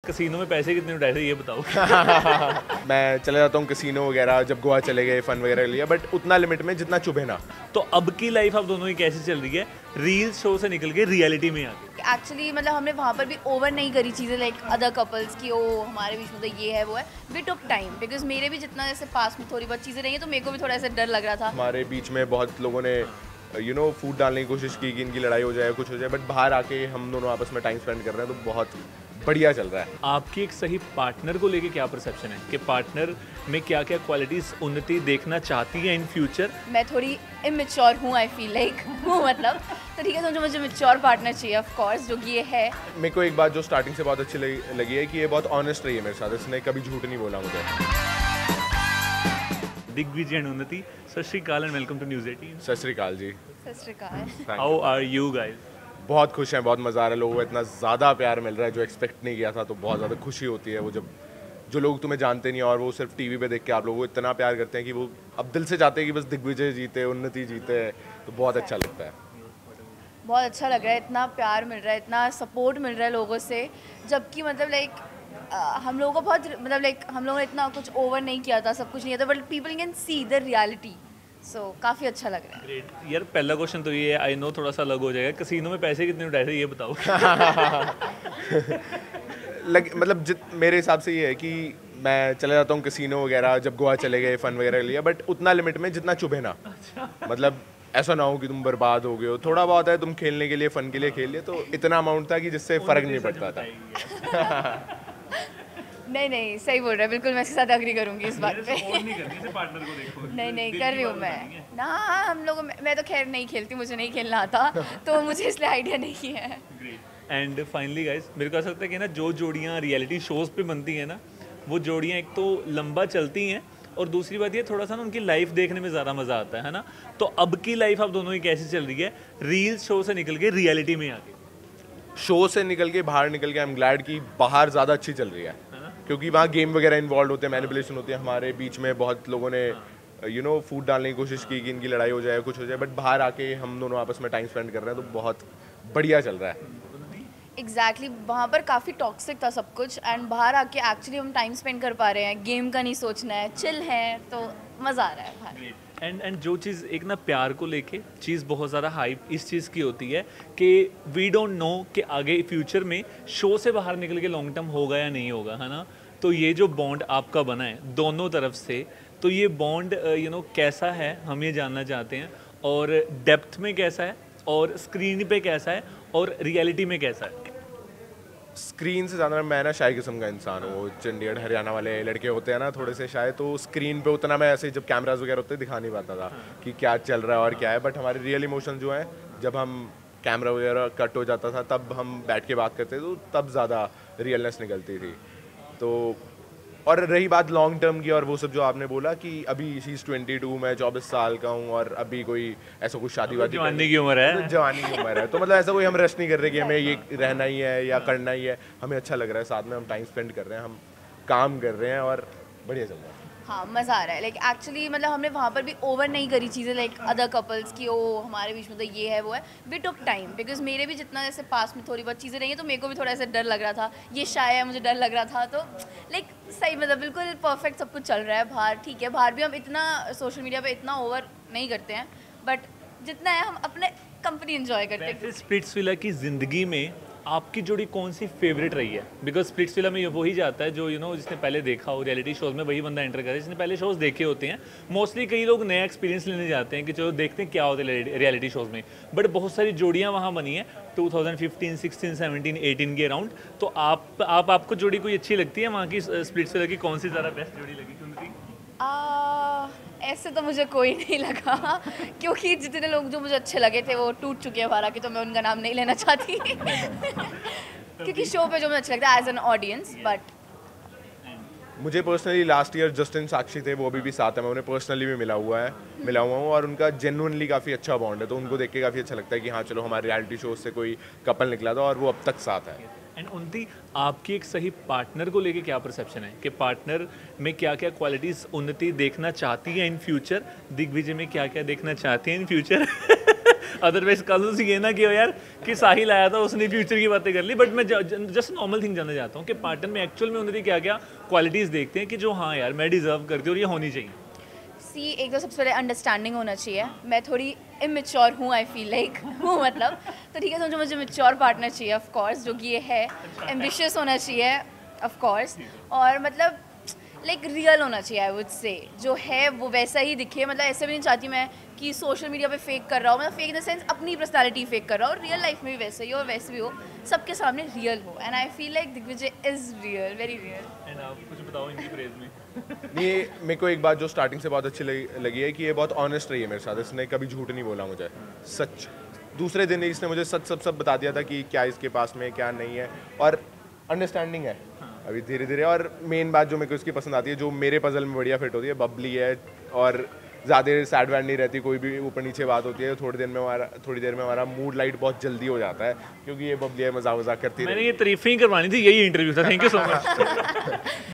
Casino में पैसे कितने उठाए थे ये बताओ। मैं चले जाता हूँ कसिनो वगैरह, जब गोवा चले गए फन वगैरह लिया, बट उतना लिमिट में जितना चुभे ना। तो अब की लाइफ आप दोनों की कैसी चल रही है रील्स शो से निकल के रियलिटी में आके? एक्चुअली मतलब हमने वहाँ पर भी ओवर नहीं करी चीज़ें लाइक अदर कपल्स की ओ हमारे बीच में तो ये है वो है। वी टुक टाइम बिकॉज मेरे भी जितना जैसे पास में थोड़ी बहुत चीज़ें रही हैं तो मेरे को भी थोड़ा ऐसा डर लग रहा था। हमारे बीच में बहुत लोगों ने फूड डालने की कोशिश की कि इनकी लड़ाई हो जाए, कुछ हो जाए, बट बाहर आके हम दोनों आपस में टाइम स्पेंड कर रहे हैं तो बहुत बढ़िया चल रहा है। आपकी एक सही पार्टनर को लेके क्या परसेप्शन है कि पार्टनर में क्या क्या क्वालिटीज उन्नति देखना चाहती है इन फ्यूचर? मैं थोड़ी इमेच्योर हूँ, आई फील लाइक हूँ मतलब, तो ठीक है, तो मुझे मेच्योर पार्टनर चाहिए ऑफ कोर्स, जो कि ये है। मेरे को एक बात जो स्टार्टिंग से बहुत अच्छी लगी है कि ये बहुत ऑनेस्ट रही है मेरे साथ, इसने कभी झूठ नहीं बोला मुझे। दिग्विजय एंड उन्नति, सत श्री अकाल एंड वेलकम टू न्यूज़ 18। सत श्री अकाल जी। सत श्री अकाल। How are you guys? बहुत खुश हैं, बहुत मज़ा आ रहा है, लोगों को इतना ज़्यादा प्यार मिल रहा है जो एक्सपेक्ट नहीं किया था, तो बहुत ज़्यादा खुशी होती है वो जब जो लोग तुम्हें जानते नहीं और वो सिर्फ टीवी पे देख के आप लोगों को इतना प्यार करते हैं कि वो अब दिल से चाहते हैं कि बस दिग्विजय जीते, उन्नति जीते, तो बहुत अच्छा लगता है। बहुत अच्छा लग रहा है, इतना प्यार मिल रहा है, इतना सपोर्ट मिल रहा है लोगों से, जबकि मतलब लाइक हम लोगों को बहुत मतलब लाइक हम लोगों ने इतना कुछ ओवर नहीं किया था, सब कुछ नहीं था, but people can see the reality, so काफ़ी अच्छा लग रहा है। ग्रेट यार, पहला क्वेश्चन तो ये है, आई नो थोड़ा सा अलग हो जाएगा, कसीनो में पैसे कितने उठाए थे ये बताओ। मतलब मेरे हिसाब से ये है कि मैं चले जाता हूँ कसिनो वगैरह, जब गोवा चले गए फन वगैरह लिया, बट उतना लिमिट में जितना चुभे ना। मतलब ऐसा ना हो कि तुम बर्बाद हो गए हो, थोड़ा बहुत है तुम खेलने के लिए, फन के लिए खेल लिए, तो इतना अमाउंट था कि जिससे फ़र्क नहीं पड़ता था। नहीं सही बोल रहा है, बिल्कुल मैं इसके साथ एग्री करूंगी इस बात पे। पार्टनर को देखो। नहीं कर रही हूँ मैं ना, हम लोग, मैं तो खैर नहीं खेलती, मुझे नहीं खेलना आता, तो मुझे इसलिए आइडिया नहीं है। एंड फाइनली गाइस, मेरे को ऐसा लगता है कि ना जो जोड़ियाँ रियलिटी शोज़ पे बनती हैं ना, वो जोड़ियाँ एक तो लंबा चलती हैं और दूसरी बात ये थोड़ा सा ना उनकी लाइफ देखने में ज़्यादा मज़ा आता है ना। तो अब की लाइफ आप दोनों की कैसी चल रही है रील्स शो से निकल के रियलिटी में आके? शो से निकल के बाहर निकल के आई एम ग्लैड कि बाहर ज़्यादा अच्छी चल रही है, क्योंकि वहाँ गेम वगैरह इन्वॉल्व होते हैं, मैनिपुलेशन होती है। हमारे बीच में बहुत लोगों ने फूड डालने की कोशिश की कि इनकी लड़ाई हो जाए, कुछ हो जाए, बट बाहर आके हम दोनों आपस में टाइम स्पेंड कर रहे हैं तो बहुत बढ़िया चल रहा है। एग्जैक्टली वहाँ पर काफ़ी टॉक्सिक था सब कुछ, एंड बाहर आके एक्चुअली हम टाइम स्पेंड कर पा रहे हैं, गेम का नहीं सोचना है, चिल है, तो मज़ा आ रहा है बाहर। एंड जो चीज़ एक ना प्यार को लेके चीज़ बहुत ज़्यादा हाइप इस चीज़ की होती है कि वी डोंट नो कि आगे फ्यूचर में शो से बाहर निकल के लॉन्ग टर्म होगा या नहीं होगा, है ना। तो ये जो बॉन्ड आपका बना है दोनों तरफ से, तो ये बॉन्ड कैसा है हम ये जानना चाहते हैं, और डेप्थ में कैसा है, और स्क्रीन पे कैसा है, और रियलिटी में कैसा है? स्क्रीन से ज़्यादा मैं ना शाय किस्म का इंसान हूँ। चंडीगढ़ हरियाणा वाले लड़के होते हैं ना थोड़े से शाय, तो स्क्रीन पे उतना मैं ऐसे जब कैमराज वगैरह होते दिखा नहीं पाता था कि क्या चल रहा है और क्या है, बट हमारे रियल इमोशन जो हैं जब हम कैमरा वगैरह कट हो जाता था तब हम बैठ के बात करते थे, तो तब ज़्यादा रियलनेस निकलती थी। तो और रही बात लॉन्ग टर्म की और वो सब जो आपने बोला कि अभी शी इज़ 22, मैं 24 साल का हूँ और अभी कोई ऐसा कुछ शादी वादी जवानी की उम्र है, तो जवानी की उम्र है, तो मतलब ऐसा कोई हम रश नहीं कर रहे कि हमें ये रहना ही है या करना ही है। हमें अच्छा लग रहा है, साथ में हम टाइम स्पेंड कर रहे हैं, हम काम कर रहे हैं और बढ़िया चल रहा है। हाँ मज़ा आ रहा है, लाइक एक्चुअली मतलब हमने वहाँ पर भी ओवर नहीं करी चीज़ें लाइक अदर कपल्स की ओ हमारे बीच में तो ये है वो है। वी टुक टाइम बिकॉज मेरे भी जितना जैसे पास में थोड़ी बहुत चीज़ें रही हैं तो मेरे को भी थोड़ा ऐसा डर लग रहा था, ये शाय है, मुझे डर लग रहा था, तो लाइक सही मतलब बिल्कुल परफेक्ट सब कुछ चल रहा है बाहर। ठीक है, बाहर भी हम इतना सोशल मीडिया पर इतना ओवर नहीं करते हैं, बट जितना है हम अपने कंपनी एंजॉय करते हैं। स्प्लिट्सविला की ज़िंदगी में आपकी जोड़ी कौन सी फेवरेट रही है? बिकॉज स्प्लिट्सविला में वही जाता है जो जिसने पहले देखा हो, रियलिटी शोज़ में वही बंदा एंटर करे जिसने पहले शोज़ देखे होते हैं। मोस्टली कई लोग नया एक्सपीरियंस लेने जाते हैं कि चलो देखते हैं क्या होता है रियलिटी शोज़ में, बट बहुत सारी जोड़ियाँ वहाँ बनी हैं 2015, 16, 17, 18 के अराउंड। तो आपको जोड़ी कोई अच्छी लगती है वहाँ की? स्प्लिट्सविला की कौन सी ज़्यादा बेस्ट जोड़ी लगी? ऐसे तो मुझे कोई नहीं लगा, क्योंकि जितने लोग जो मुझे अच्छे लगे थे वो टूट चुके हैं बाहर, कि तो मैं उनका नाम नहीं लेना चाहती। क्योंकि शो पे जो मुझे अच्छा लगता है एज एन ऑडियंस। बट मुझे personally last year Justin Sakshi थे, वो अभी भी साथ है, मैं उन्हें पर्सनली भी मिला हुआ हूँ और उनका जेन्युइनली काफ़ी अच्छा बॉन्ड है, तो उनको देख के काफ़ी अच्छा लगता है कि हाँ चलो हमारे रियलिटी शो से कोई कपल निकला था और वो अब तक साथ है। एंड उन्नति, आपकी एक सही पार्टनर को लेके क्या परसेप्शन है कि पार्टनर में क्या क्या क्वालिटीज़ उन्नति देखना चाहती है इन फ्यूचर? दिग्विजय में क्या क्या देखना चाहती है इन फ्यूचर? अदरवाइज कल से ये ना कि यार कि साहिल आया था उसने फ्यूचर की बातें कर ली, बट मैं जस्ट नॉर्मल थिंग जानना चाहता हूँ कि पार्टनर में एक्चुअल में उन्होंने क्या क्या क्वालिटीज़ देखते हैं कि जो हाँ यार मैं डिजर्व करती हूँ और ये होनी चाहिए। सी एक तो सबसे पहले अंडरस्टैंडिंग होना चाहिए। मैं थोड़ी इमेच्योर हूँ, आई फील लाइक हूँ मतलब, तो ठीक है, तो मुझे मेच्योर पार्टनर चाहिए ऑफ कोर्स, जो कि ये है। एम्बिशियस होना चाहिए ऑफ कोर्स, और मतलब लाइक रियल होना चाहिए आई वुड से, जो है वो वैसा ही दिखे। मतलब ऐसे भी नहीं चाहती मैं कि सोशल मीडिया पे फेक कर रहा हूँ, मतलब फेक इन द सेंस अपनी पर्सनालिटी फेक कर रहा हूँ, और रियल लाइफ में भी वैसे ही हो और वैसे भी हो, सबके सामने रियल हो। And I feel like Digvijay is real, very real. And आप कुछ बताओ इनकी प्रेज में। ये मेरे को एक बात जो स्टार्टिंग से बहुत अच्छी लगी है कि ये बहुत ऑनेस्ट रही है मेरे साथ, इसने कभी झूठ नहीं बोला मुझे, सच। दूसरे दिन ही इसने मुझे सच सब बता दिया था कि क्या इसके पास में क्या नहीं है, और अंडरस्टैंडिंग है अभी धीरे धीरे। और मेन बात जो मेरे को इसकी पसंद आती है, जो मेरे पजल में बढ़िया फिट होती है, बबली है और ज़्यादा सैड वैड नहीं रहती, कोई भी ऊपर नीचे बात होती है, थोड़ी देर में हमारा मूड लाइट बहुत जल्दी हो जाता है, क्योंकि ये बबली है, मजाक करती है। मैंने ये तारीफें ही करवानी थी, यही इंटरव्यू था। Thank you so much.